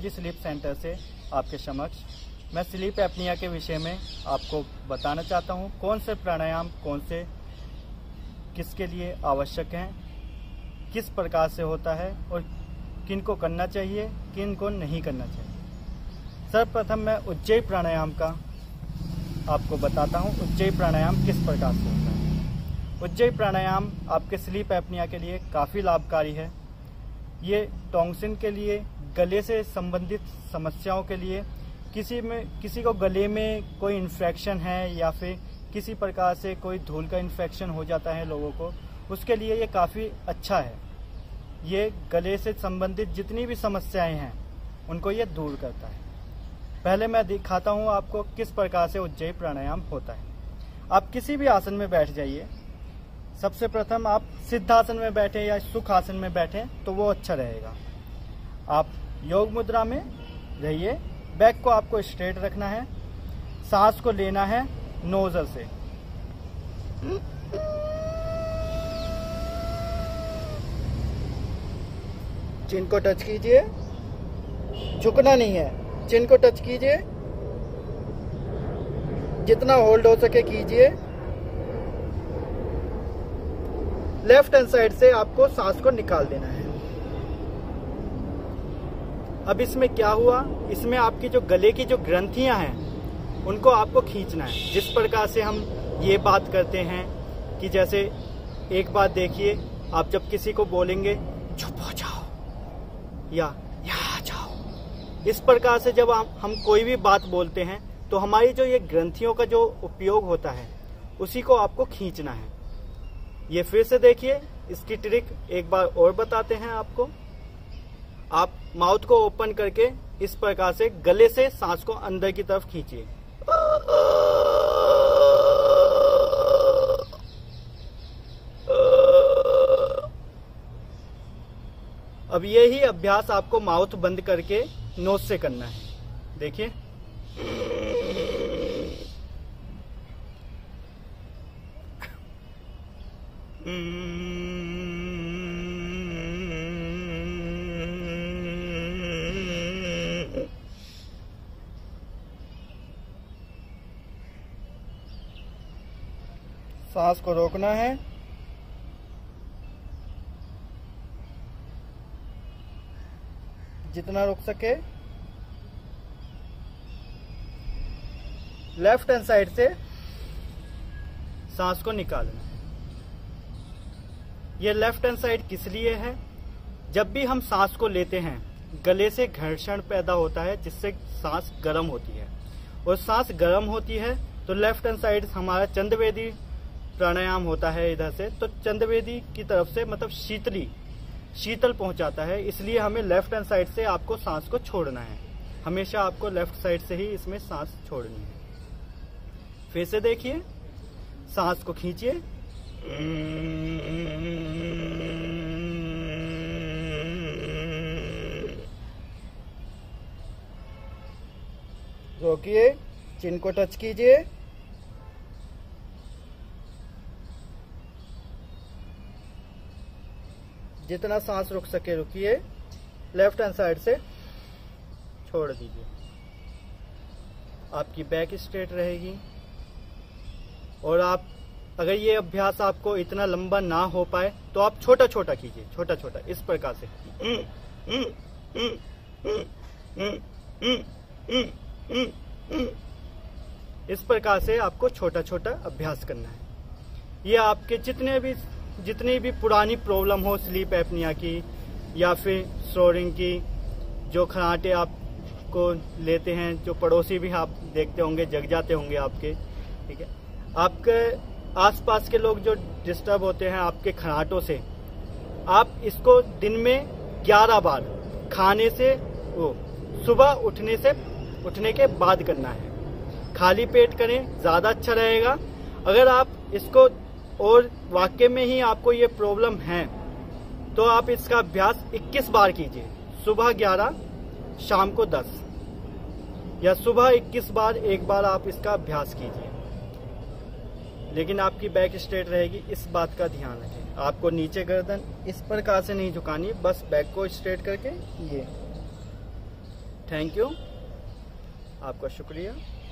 Energy sleep centre से आपके समक्ष मैं स्लीप एपनिया के विषय में आपको बताना चाहता हूँ। कौन से प्राणायाम कौन से किसके लिए आवश्यक हैं, किस प्रकार से होता है और किन को करना चाहिए, किन को नहीं करना चाहिए। सर्वप्रथम मैं उज्जयी प्राणायाम का आपको बताता हूँ। उज्जयी प्राणायाम किस प्रकार से होता है। उज्जयी प्राणायाम आपके स्लीप एपनिया के लिए काफ़ी लाभकारी है। ये टॉन्सिल के लिए, गले से संबंधित समस्याओं के लिए, किसी को गले में कोई इन्फेक्शन है या फिर किसी प्रकार से कोई धूल का इन्फेक्शन हो जाता है लोगों को, उसके लिए ये काफ़ी अच्छा है। ये गले से संबंधित जितनी भी समस्याएं हैं उनको ये दूर करता है। पहले मैं दिखाता हूँ आपको किस प्रकार से उज्जयी प्राणायाम होता है। आप किसी भी आसन में बैठ जाइए। सबसे प्रथम आप सिद्धासन में बैठे या सुख आसन में बैठे तो वो अच्छा रहेगा। आप योग मुद्रा में रहिए। बैक को आपको स्ट्रेट रखना है। सांस को लेना है नोजल से। चिन को टच कीजिए, झुकना नहीं है। चिन को टच कीजिए, जितना होल्ड हो सके कीजिए। लेफ्ट हैंड साइड से आपको सांस को निकाल देना है। अब इसमें क्या हुआ, इसमें आपकी जो गले की जो ग्रंथियां हैं उनको आपको खींचना है। जिस प्रकार से हम ये बात करते हैं कि जैसे एक बात देखिए, आप जब किसी को बोलेंगे चुप हो जाओ या यहाँ जाओ, इस प्रकार से जब हम कोई भी बात बोलते हैं तो हमारी जो ये ग्रंथियों का जो उपयोग होता है उसी को आपको खींचना है। ये फिर से देखिए, इसकी ट्रिक एक बार और बताते हैं आपको। आप माउथ को ओपन करके इस प्रकार से गले से सांस को अंदर की तरफ खींचिए। अब यही अभ्यास आपको माउथ बंद करके नोज से करना है। देखिए, सांस को रोकना है। जितना रोक सके। लेफ्ट हैंड साइड से सांस को निकालना है। ये लेफ्ट हैंड साइड किस लिए है, जब भी हम सांस को लेते हैं गले से घर्षण पैदा होता है जिससे सांस गर्म होती है, और सांस गर्म होती है तो लेफ्ट हैंड साइड हमारा चंद्रवेदी प्राणायाम होता है इधर से, तो चंद्रवेदी की तरफ से मतलब शीतल पहुंचाता है। इसलिए हमें लेफ्ट हैंड साइड से आपको सांस को छोड़ना है। हमेशा आपको लेफ्ट साइड से ही इसमें सांस छोड़नी है। फिर से देखिए, सांस को खींचिए, रोकिए, चिन को टच कीजिए, जितना सांस रुक सके रुकिए। लेफ्ट हैंड साइड से छोड़ दीजिए। आपकी बैक स्ट्रेट रहेगी। और आप अगर ये अभ्यास आपको इतना लंबा ना हो पाए तो आप छोटा छोटा कीजिए, छोटा छोटा इस प्रकार से। इस प्रकार से आपको छोटा छोटा अभ्यास करना है। ये आपके जितनी भी पुरानी प्रॉब्लम हो स्लीप एपनिया की या फिर स्नोरिंग की, जो खराटे आपको लेते हैं, जो पड़ोसी भी आप देखते होंगे जग जाते होंगे आपके, ठीक है, आपके आसपास के लोग जो डिस्टर्ब होते हैं आपके खराटों से, आप इसको दिन में 11 बार खाने से सुबह उठने के बाद करना है। खाली पेट करें, ज्यादा अच्छा रहेगा। अगर आप इसको और वाकई में ही आपको ये प्रॉब्लम है तो आप इसका अभ्यास 21 बार कीजिए। सुबह 11, शाम को 10, या सुबह 21 बार एक बार आप इसका अभ्यास कीजिए। लेकिन आपकी बैक स्ट्रेट रहेगी, इस बात का ध्यान रखें। आपको नीचे गर्दन इस प्रकार से नहीं झुकानी, बस बैक को स्ट्रेट करके ये थैंक यू, आपका शुक्रिया।